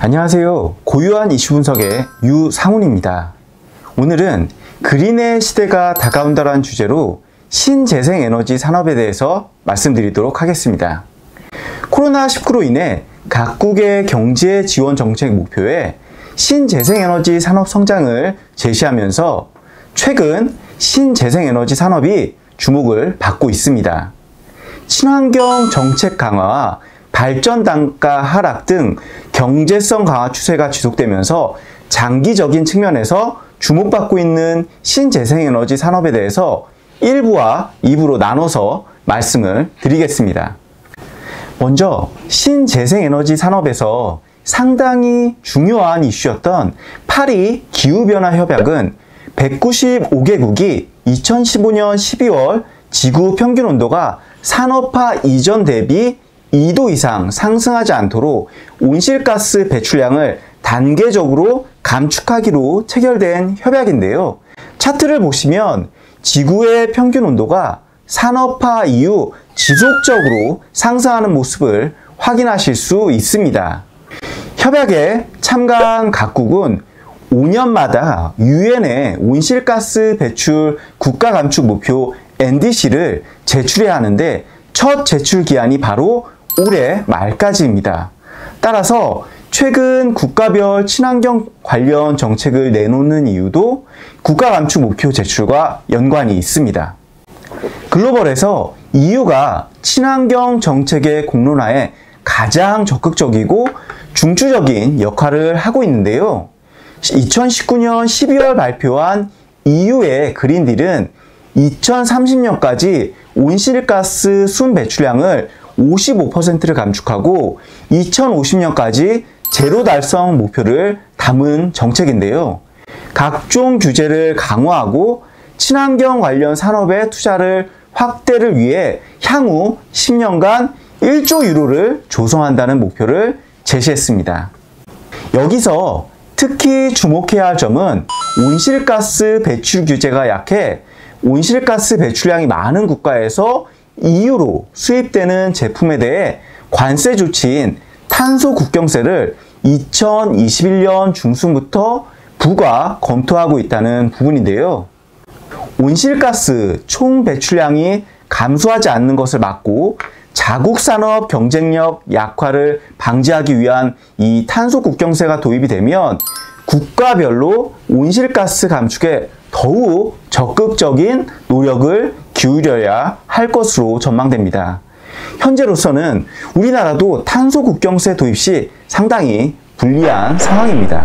안녕하세요. 고유한 이슈 분석의 유상훈입니다. 오늘은 그린의 시대가 다가온다라는 주제로 신재생에너지 산업에 대해서 말씀드리도록 하겠습니다. 코로나19로 인해 각국의 경제 지원 정책 목표에 신재생에너지 산업 성장을 제시하면서 최근 신재생에너지 산업이 주목을 받고 있습니다. 친환경 정책 강화와 발전 단가 하락 등 경제성 강화 추세가 지속되면서 장기적인 측면에서 주목받고 있는 신재생에너지 산업에 대해서 1부와 2부로 나눠서 말씀을 드리겠습니다. 먼저 신재생에너지 산업에서 상당히 중요한 이슈였던 파리 기후변화 협약은 195개국이 2015년 12월 지구 평균 온도가 산업화 이전 대비 2도 이상 상승하지 않도록 온실가스 배출량을 단계적으로 감축하기로 체결된 협약인데요. 차트를 보시면 지구의 평균 온도가 산업화 이후 지속적으로 상승하는 모습을 확인하실 수 있습니다. 협약에 참가한 각국은 5년마다 유엔의 온실가스 배출 국가 감축 목표 NDC를 제출해야 하는데 첫 제출 기한이 바로 올해 말까지입니다. 따라서 최근 국가별 친환경 관련 정책을 내놓는 이유도 국가 감축 목표 제출과 연관이 있습니다. 글로벌에서 EU가 친환경 정책의 공론화에 가장 적극적이고 중추적인 역할을 하고 있는데요. 2019년 12월 발표한 EU의 그린딜은 2030년까지 온실가스 순 배출량을 55%를 감축하고 2050년까지 제로 달성 목표를 담은 정책인데요. 각종 규제를 강화하고 친환경 관련 산업의 투자를 확대를 위해 향후 10년간 1조 유로를 조성한다는 목표를 제시했습니다. 여기서 특히 주목해야 할 점은 온실가스 배출 규제가 약해 온실가스 배출량이 많은 국가에서 EU로 수입되는 제품에 대해 관세 조치인 탄소 국경세를 2021년 중순부터 부과 검토하고 있다는 부분인데요. 온실가스 총 배출량이 감소하지 않는 것을 막고 자국 산업 경쟁력 약화를 방지하기 위한 이 탄소 국경세가 도입이 되면 국가별로 온실가스 감축에 더욱 적극적인 노력을 기울여야 할 것으로 전망됩니다. 현재로서는 우리나라도 탄소 국경세 도입 시 상당히 불리한 상황입니다.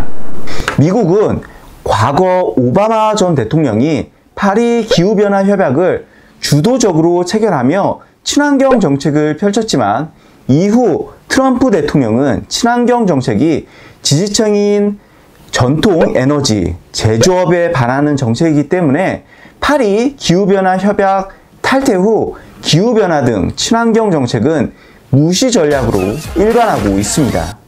미국은 과거 오바마 전 대통령이 파리 기후변화 협약을 주도적으로 체결하며 친환경 정책을 펼쳤지만 이후 트럼프 대통령은 친환경 정책이 지지층인 전통 에너지, 제조업에 반하는 정책이기 때문에 파리 기후변화 협약 탈퇴 후 기후변화 등 친환경 정책은 무시 전략으로 일관하고 있습니다.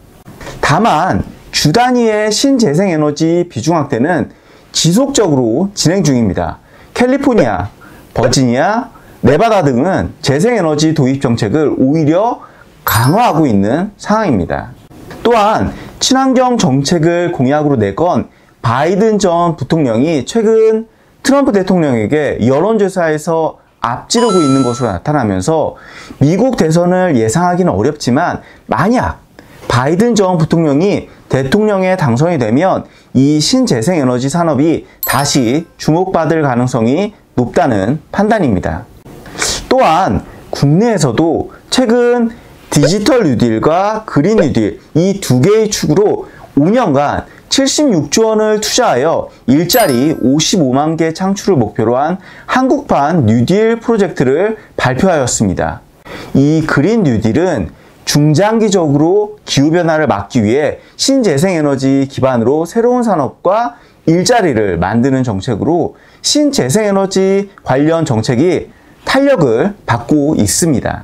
다만 주 단위의 신재생에너지 비중 확대는 지속적으로 진행 중입니다. 캘리포니아, 버지니아, 네바다 등은 재생에너지 도입 정책을 오히려 강화하고 있는 상황입니다. 또한 친환경 정책을 공약으로 내건 바이든 전 부통령이 최근 트럼프 대통령에게 여론조사에서 앞지르고 있는 것으로 나타나면서 미국 대선을 예상하기는 어렵지만 만약 바이든 전 부통령이 대통령에 당선이 되면 이 신재생에너지 산업이 다시 주목받을 가능성이 높다는 판단입니다. 또한 국내에서도 최근 디지털 뉴딜과 그린 뉴딜 이 두 개의 축으로 5년간 76조 원을 투자하여 일자리 55만 개 창출을 목표로 한 한국판 뉴딜 프로젝트를 발표하였습니다. 이 그린 뉴딜은 중장기적으로 기후변화를 막기 위해 신재생에너지 기반으로 새로운 산업과 일자리를 만드는 정책으로 신재생에너지 관련 정책이 탄력을 받고 있습니다.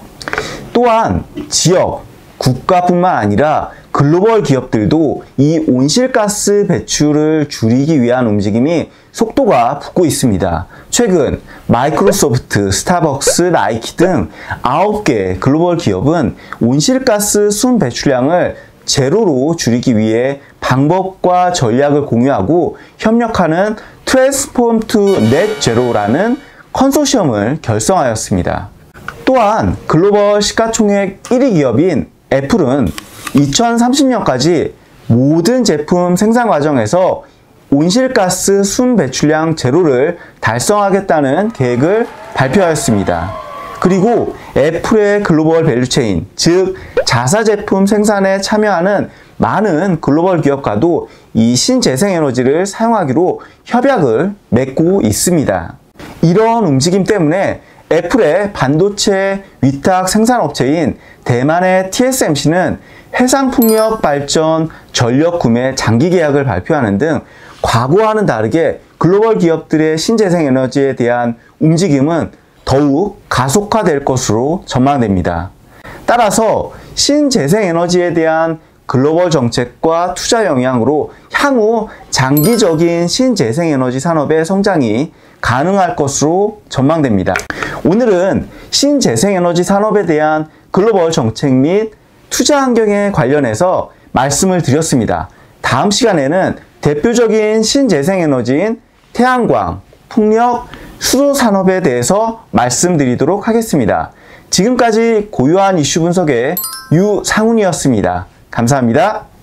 또한 지역, 국가뿐만 아니라 글로벌 기업들도 이 온실가스 배출을 줄이기 위한 움직임이 속도가 붙고 있습니다. 최근 마이크로소프트, 스타벅스, 나이키 등 9개 글로벌 기업은 온실가스 순 배출량을 제로로 줄이기 위해 방법과 전략을 공유하고 협력하는 Transform to Net Zero라는 컨소시엄을 결성하였습니다. 또한 글로벌 시가총액 1위 기업인 애플은 2030년까지 모든 제품 생산 과정에서 온실가스 순 배출량 제로를 달성하겠다는 계획을 발표하였습니다. 그리고 애플의 글로벌 밸류체인, 즉 자사 제품 생산에 참여하는 많은 글로벌 기업과도 이 신재생에너지를 사용하기로 협약을 맺고 있습니다. 이런 움직임 때문에 애플의 반도체 위탁 생산업체인 대만의 TSMC는 해상풍력 발전 전력 구매 장기 계약을 발표하는 등 과거와는 다르게 글로벌 기업들의 신재생에너지에 대한 움직임은 더욱 가속화될 것으로 전망됩니다. 따라서 신재생에너지에 대한 글로벌 정책과 투자 영향으로 향후 장기적인 신재생에너지 산업의 성장이 가능할 것으로 전망됩니다. 오늘은 신재생에너지 산업에 대한 글로벌 정책 및 투자 환경에 관련해서 말씀을 드렸습니다. 다음 시간에는 대표적인 신재생에너지인 태양광, 풍력, 수소 산업에 대해서 말씀드리도록 하겠습니다. 지금까지 고유한 이슈 분석의 유상훈이었습니다. 감사합니다.